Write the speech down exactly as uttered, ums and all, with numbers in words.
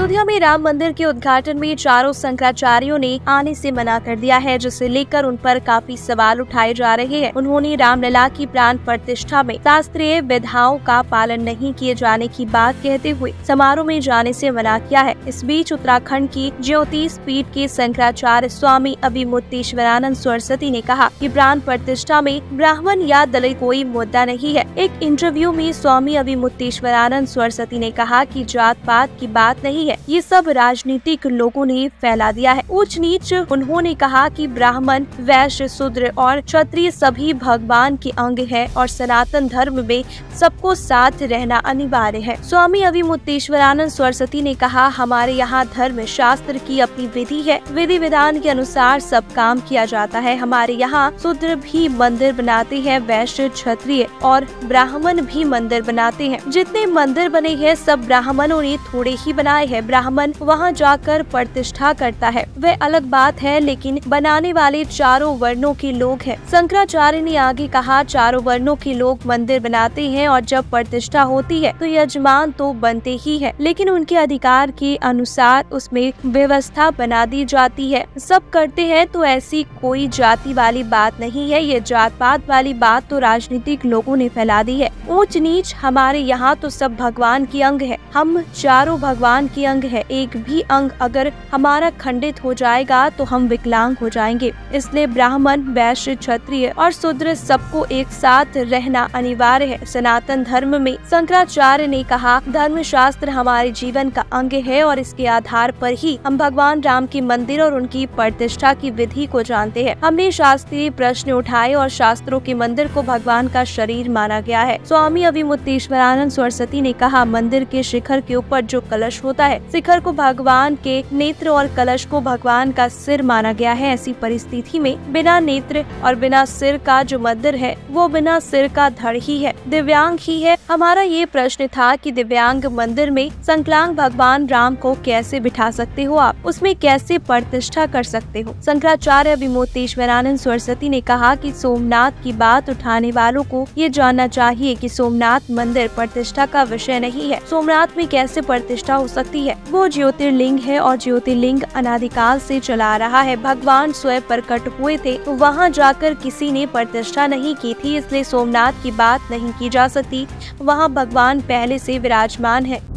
अयोध्या में राम मंदिर के उद्घाटन में चारों शंकराचार्यों ने आने से मना कर दिया है, जिसे लेकर उन पर काफी सवाल उठाए जा रहे हैं। उन्होंने रामलला की प्राण प्रतिष्ठा में शास्त्रीय विधाओं का पालन नहीं किए जाने की बात कहते हुए समारोह में जाने से मना किया है। इस बीच उत्तराखंड की ज्योतिष पीठ के शंकराचार्य स्वामी अभिमुक्तेश्वरानंद सरस्वती ने कहा कि प्राण प्रतिष्ठा में ब्राह्मण या दलित कोई मुद्दा नहीं है। एक इंटरव्यू में स्वामी अभिमुक्तेश्वरानंद सरस्वती ने कहा कि जात पात की बात नहीं है, ये सब राजनीतिक लोगों ने फैला दिया है। ऊंच नीच उन्होंने कहा कि ब्राह्मण, वैश्य, शूद्र और क्षत्रिय सभी भगवान के अंग है और सनातन धर्म में सबको साथ रहना अनिवार्य है। स्वामी अभिमुक्तेश्वरानंद सरस्वती ने कहा, हमारे यहाँ धर्म शास्त्र की अपनी विधि है, विधि विधान के अनुसार सब काम किया जाता है। हमारे यहाँ शूद्र भी मंदिर बनाते हैं, वैश्य, क्षत्रिय और ब्राह्मण भी मंदिर बनाते हैं। जितने मंदिर बने हैं सब ब्राह्मणों ने थोड़े ही बनाए हैं। ब्राह्मण वहाँ जाकर प्रतिष्ठा करता है, वह अलग बात है, लेकिन बनाने वाले चारों वर्णों के लोग हैं। शंकराचार्य ने आगे कहा, चारों वर्णों के लोग मंदिर बनाते हैं और जब प्रतिष्ठा होती है तो यजमान तो बनते ही है, लेकिन उनके अधिकार के अनुसार उसमें व्यवस्था बना दी जाती है। सब करते हैं तो ऐसी कोई जाति वाली बात नहीं है। ये जात पात वाली बात तो राजनीतिक लोगों ने फैला दी है। ऊंच नीच हमारे यहाँ तो सब भगवान की अंग है, हम चारों भगवान की अंग है। एक भी अंग अगर हमारा खंडित हो जाएगा तो हम विकलांग हो जाएंगे। इसलिए ब्राह्मण, वैश्य, क्षत्रिय और शूद्र सबको एक साथ रहना अनिवार्य है। सनातन धर्म में शंकराचार्य ने कहा, धर्म शास्त्र हमारे जीवन का अंग है और इसके आधार पर ही हम भगवान राम के मंदिर और उनकी प्रतिष्ठा की विधि को जानते हैं। हमने शास्त्रीय प्रश्न उठाए और शास्त्रों के मंदिर को भगवान का शरीर माना गया है। स्वामी अभिमुक्तेश्वरानंद सरस्वती ने कहा, मंदिर के शिखर के ऊपर जो कलश होता है, शिखर को भगवान के नेत्र और कलश को भगवान का सिर माना गया है। ऐसी परिस्थिति में बिना नेत्र और बिना सिर का जो मंदिर है वो बिना सिर का धड़ ही है, दिव्यांग ही है। हमारा ये प्रश्न था कि दिव्यांग मंदिर में संकलांग भगवान राम को कैसे बिठा सकते हो आप, उसमें कैसे प्रतिष्ठा कर सकते हो। शंकराचार्य अभिमुक्तेश्वरानंद सरस्वती ने कहा कि सोमनाथ की बात उठाने वालों को ये जानना चाहिए कि सोमनाथ मंदिर प्रतिष्ठा का विषय नहीं है। सोमनाथ में कैसे प्रतिष्ठा हो सकती है? वो ज्योतिर्लिंग है और ज्योतिर्लिंग अनादिकाल से चला आ रहा है। भगवान स्वयं प्रकट हुए थे, वहाँ जाकर किसी ने प्रतिष्ठा नहीं की थी, इसलिए सोमनाथ की बात नहीं की जा सकती। वहाँ भगवान पहले से विराजमान है।